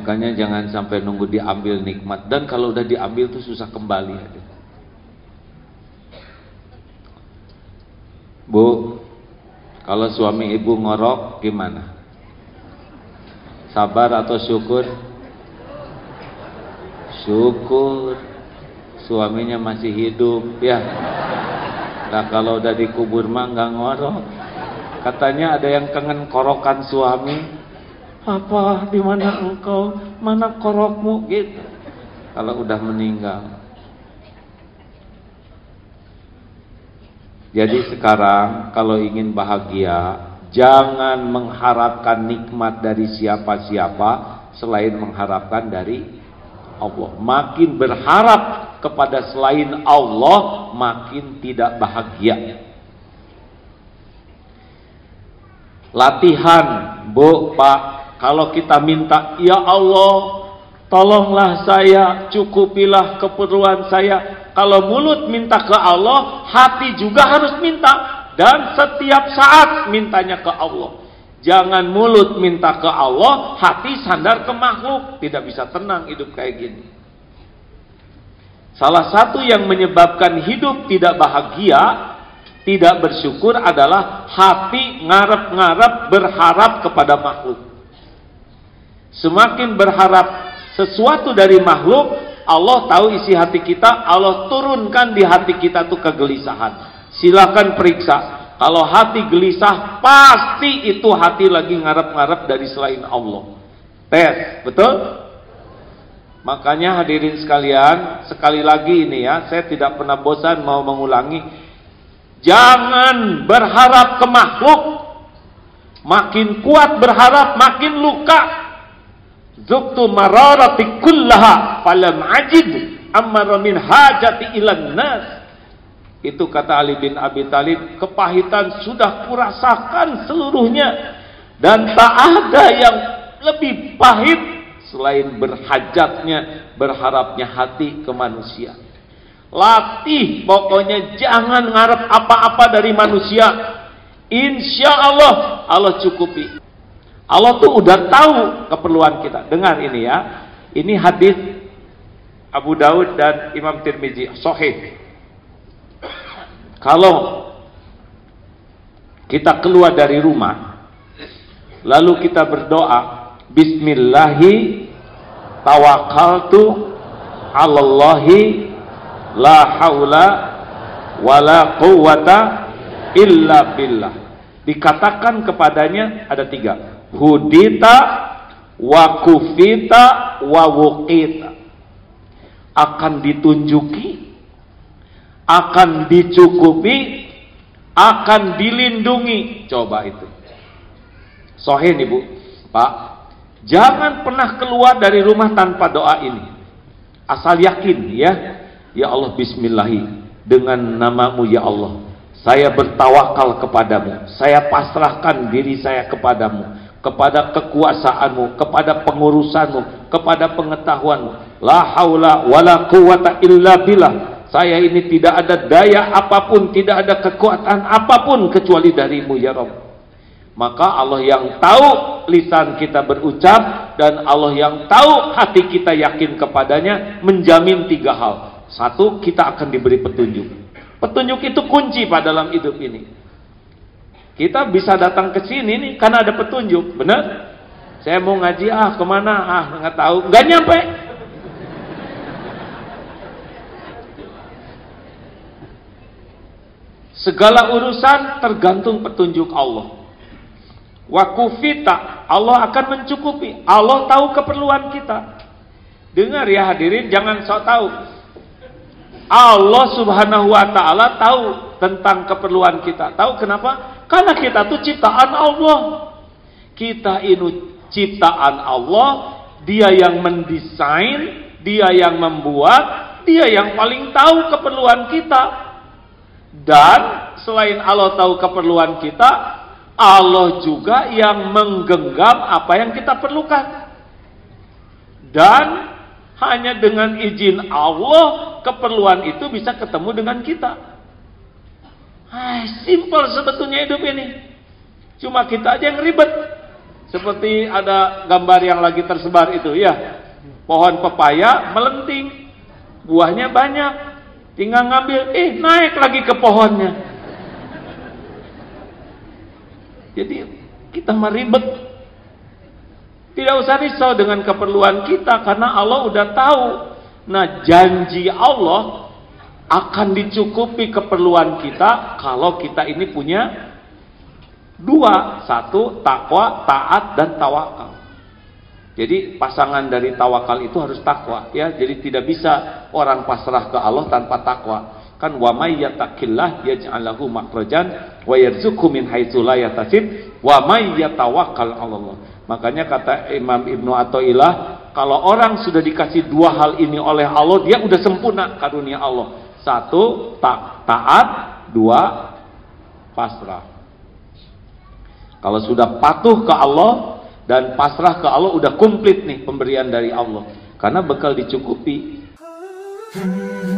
Makanya jangan sampai nunggu diambil nikmat, dan kalau udah diambil tuh susah kembali. Bu, kalau suami ibu ngorok gimana? Sabar atau syukur? Syukur, suaminya masih hidup ya. Nah kalau udah dikubur mah nggak ngorok. Katanya ada yang kangen korokan suami. Apa, di mana engkau, mana korokmu gitu. Kalau udah meninggal. Jadi sekarang kalau ingin bahagia, jangan mengharapkan nikmat dari siapa-siapa selain mengharapkan dari Allah. Makin berharap kepada selain Allah, makin tidak bahagia. Latihan, Bu, Pak. Kalau kita minta, ya Allah, tolonglah saya, cukupilah keperluan saya. Kalau mulut minta ke Allah, hati juga harus minta. Dan setiap saat mintanya ke Allah. Jangan mulut minta ke Allah, hati sandar ke makhluk. Tidak bisa tenang hidup kayak gini. Salah satu yang menyebabkan hidup tidak bahagia, tidak bersyukur adalah hati ngarep-ngarep berharap kepada makhluk. Semakin berharap sesuatu dari makhluk, Allah tahu isi hati kita, Allah turunkan di hati kita tuh kegelisahan. Silakan periksa. Kalau hati gelisah, pasti itu hati lagi ngarep-ngarep dari selain Allah. Tes, betul? Makanya hadirin sekalian, sekali lagi ini ya, saya tidak pernah bosan mau mengulangi. Jangan berharap ke makhluk. Makin kuat berharap, makin luka. Zuktu mararati kullaha falam ajid amara min hajati ilan nas. Itu kata Ali bin Abi Thalib, kepahitan sudah kurasakan seluruhnya, dan tak ada yang lebih pahit selain berhajatnya, berharapnya hati ke manusia. Latih, pokoknya jangan ngarep apa-apa dari manusia. Insya Allah, Allah cukupi. Allah tuh udah tahu keperluan kita. Dengar ini ya. Ini hadis Abu Daud dan Imam Tirmizi, sahih. Kalau kita keluar dari rumah, lalu kita berdoa, Bismillahi tawakkaltu 'alallahi la haula wala quwwata illa billah. Dikatakan kepadanya ada 3. Hudita wa kufita wa wuqita. Akan ditunjuki, akan dicukupi, akan dilindungi. Coba itu. Sahih nih Bu, Pak. Jangan pernah keluar dari rumah tanpa doa ini. Asal yakin ya. Ya Allah, bismillahi, dengan namamu ya Allah, saya bertawakal kepadamu. Saya pasrahkan diri saya kepadamu, kepada kekuasaanmu, kepada pengurusanmu, kepada pengetahuanmu. La haula wala quwwata illa billah. Saya ini tidak ada daya apapun, tidak ada kekuatan apapun kecuali darimu ya Rabb. Maka Allah yang tahu lisan kita berucap, dan Allah yang tahu hati kita yakin kepadanya, menjamin 3 hal. 1, kita akan diberi petunjuk. Petunjuk itu kunci pada dalam hidup ini. Kita bisa datang ke sini nih karena ada petunjuk, benar? Saya mau ngaji, kemana? Nggak tahu, nggak nyampe. Segala urusan tergantung petunjuk Allah. Wakufita, Allah akan mencukupi. Allah tahu keperluan kita. Dengar ya hadirin, jangan sok tahu. Allah Subhanahu wa ta'ala tahu tentang keperluan kita. Tahu kenapa? Karena kita tuh ciptaan Allah. Kita ini ciptaan Allah. Dia yang mendesain, dia yang membuat, dia yang paling tahu keperluan kita. Dan selain Allah tahu keperluan kita, Allah juga yang menggenggam apa yang kita perlukan. Dan hanya dengan izin Allah, keperluan itu bisa ketemu dengan kita. Simple sebetulnya hidup ini. Cuma kita aja yang ribet. Seperti ada gambar yang lagi tersebar itu ya. Pohon pepaya melenting, buahnya banyak, tinggal ngambil, naik lagi ke pohonnya. Jadi kita meribet. Tidak usah risau dengan keperluan kita, karena Allah udah tahu. Nah, janji Allah akan dicukupi keperluan kita kalau kita ini punya dua, satu takwa, taat, dan tawakal. Jadi pasangan dari tawakal itu harus takwa, ya. Jadi tidak bisa orang pasrah ke Allah tanpa takwa. Kan wa may yattaqillah yaj'al lahu makhrajan wa yarzuqhu min haitsu la yahtasib wa may yatawakkal 'ala Allah. Makanya kata Imam Ibnu Athaillah, kalau orang sudah dikasih dua hal ini oleh Allah, dia udah sempurna karunia Allah. Satu, taat, dua, pasrah. Kalau sudah patuh ke Allah dan pasrah ke Allah, udah komplit nih pemberian dari Allah. Karena bekal dicukupi.